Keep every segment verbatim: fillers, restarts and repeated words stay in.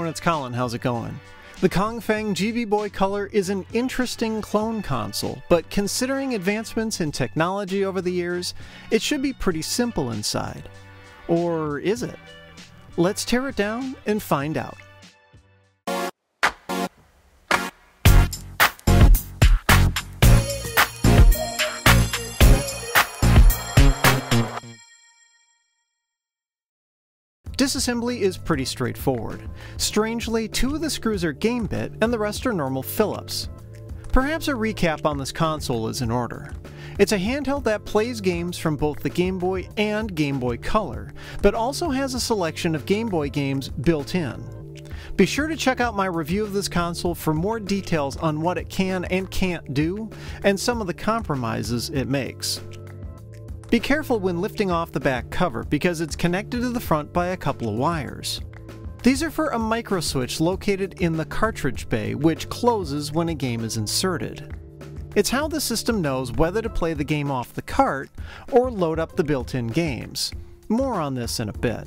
it's Colin. How's it going? The Kongfeng G B Boy Color is an interesting clone console, but considering advancements in technology over the years, it should be pretty simple inside. Or is it? Let's tear it down and find out. Disassembly is pretty straightforward. Strangely, two of the screws are game bit and the rest are normal Phillips. Perhaps a recap on this console is in order. It's a handheld that plays games from both the Game Boy and Game Boy Color, but also has a selection of Game Boy games built in. Be sure to check out my review of this console for more details on what it can and can't do, and some of the compromises it makes. Be careful when lifting off the back cover because it's connected to the front by a couple of wires. These are for a micro switch located in the cartridge bay, which closes when a game is inserted. It's how the system knows whether to play the game off the cart or load up the built-in games. More on this in a bit.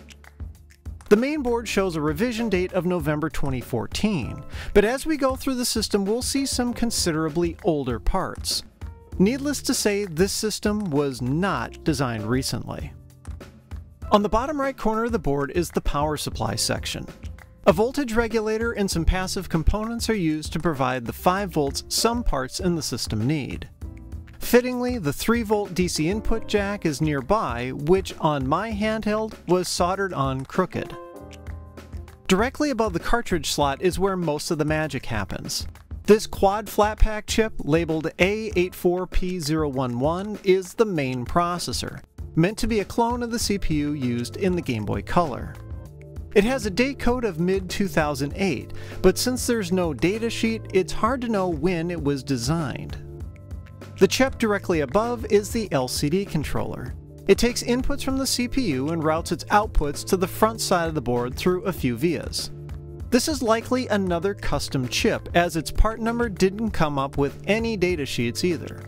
The main board shows a revision date of November twenty fourteen, but as we go through the system we'll see some considerably older parts. Needless to say, this system was not designed recently. On the bottom right corner of the board is the power supply section. A voltage regulator and some passive components are used to provide the five volts some parts in the system need. Fittingly, the three volt D C input jack is nearby, which on my handheld was soldered on crooked. Directly above the cartridge slot is where most of the magic happens. This quad flat pack chip, labeled A eight four P zero one one, is the main processor, meant to be a clone of the C P U used in the Game Boy Color. It has a date code of mid two thousand eight, but since there's no datasheet, it's hard to know when it was designed. The chip directly above is the L C D controller. It takes inputs from the C P U and routes its outputs to the front side of the board through a few vias. This is likely another custom chip, as its part number didn't come up with any datasheets either.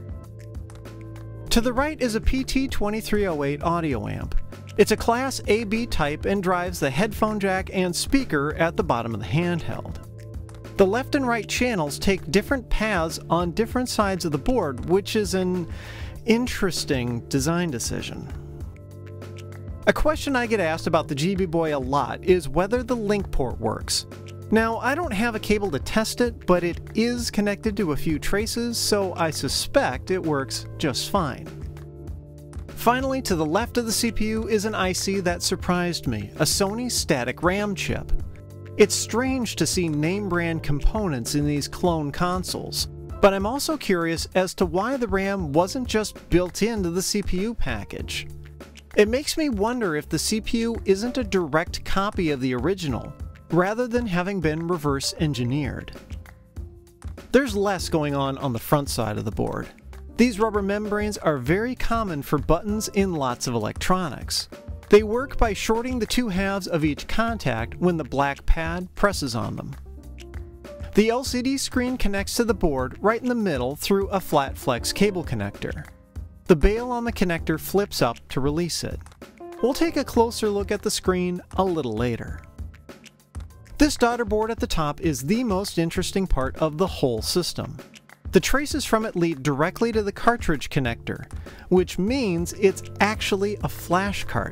To the right is a P T twenty-three oh eight audio amp. It's a Class A B type and drives the headphone jack and speaker at the bottom of the handheld. The left and right channels take different paths on different sides of the board, which is an interesting design decision. A question I get asked about the G B Boy a lot is whether the link port works. Now, I don't have a cable to test it, but it is connected to a few traces, so I suspect it works just fine. Finally, to the left of the C P U is an I C that surprised me, a Sony static RAM chip. It's strange to see name brand components in these clone consoles, but I'm also curious as to why the RAM wasn't just built into the C P U package. It makes me wonder if the C P U isn't a direct copy of the original, rather than having been reverse engineered. There's less going on on the front side of the board. These rubber membranes are very common for buttons in lots of electronics. They work by shorting the two halves of each contact when the black pad presses on them. The L C D screen connects to the board right in the middle through a flat flex cable connector. The bail on the connector flips up to release it. We'll take a closer look at the screen a little later. This daughter board at the top is the most interesting part of the whole system. The traces from it lead directly to the cartridge connector, which means it's actually a flash cart.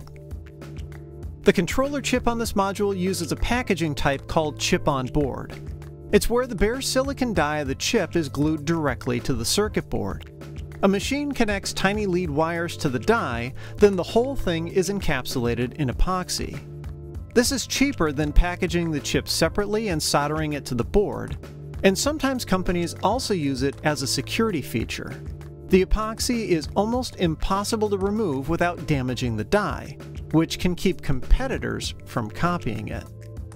The controller chip on this module uses a packaging type called chip on board. It's where the bare silicon die of the chip is glued directly to the circuit board. A machine connects tiny lead wires to the die, then the whole thing is encapsulated in epoxy. This is cheaper than packaging the chip separately and soldering it to the board, and sometimes companies also use it as a security feature. The epoxy is almost impossible to remove without damaging the die, which can keep competitors from copying it.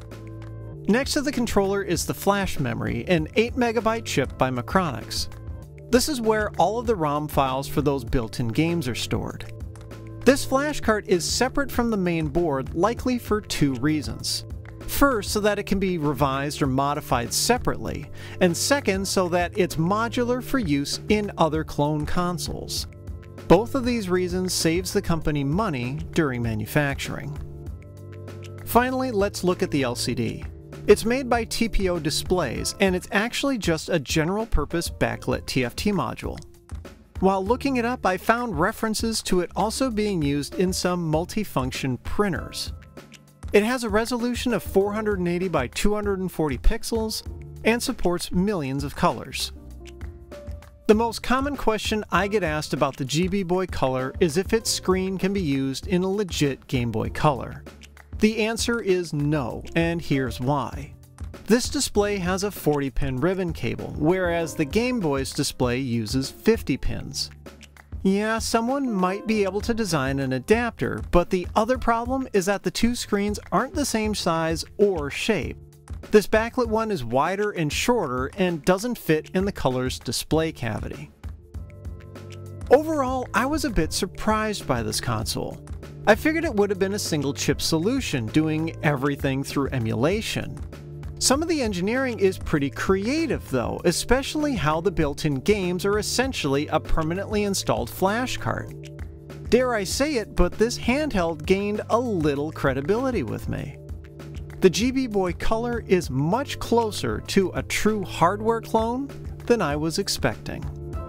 Next to the controller is the flash memory, an eight megabyte chip by Macronix. This is where all of the ROM files for those built-in games are stored. This flash cart is separate from the main board, likely for two reasons. First, so that it can be revised or modified separately, and second, so that it's modular for use in other clone consoles. Both of these reasons saves the company money during manufacturing. Finally, let's look at the L C D. It's made by T P O Displays, and it's actually just a general-purpose backlit T F T module. While looking it up, I found references to it also being used in some multifunction printers. It has a resolution of four hundred eighty by two hundred forty pixels and supports millions of colors. The most common question I get asked about the G B Boy Color is if its screen can be used in a legit Game Boy Color. The answer is no, and here's why. This display has a forty pin ribbon cable, whereas the Game Boy's display uses fifty pins. Yeah, someone might be able to design an adapter, but the other problem is that the two screens aren't the same size or shape. This backlit one is wider and shorter and doesn't fit in the Color's display cavity. Overall, I was a bit surprised by this console. I figured it would have been a single chip solution, doing everything through emulation. Some of the engineering is pretty creative though, especially how the built-in games are essentially a permanently installed flash card. Dare I say it, but this handheld gained a little credibility with me. The G B Boy Color is much closer to a true hardware clone than I was expecting.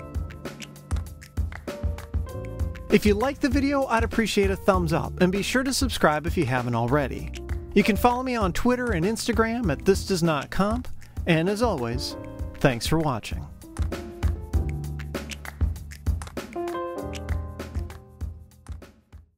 If you liked the video, I'd appreciate a thumbs up, and be sure to subscribe if you haven't already. You can follow me on Twitter and Instagram at This Does Not Comp, and as always, thanks for watching.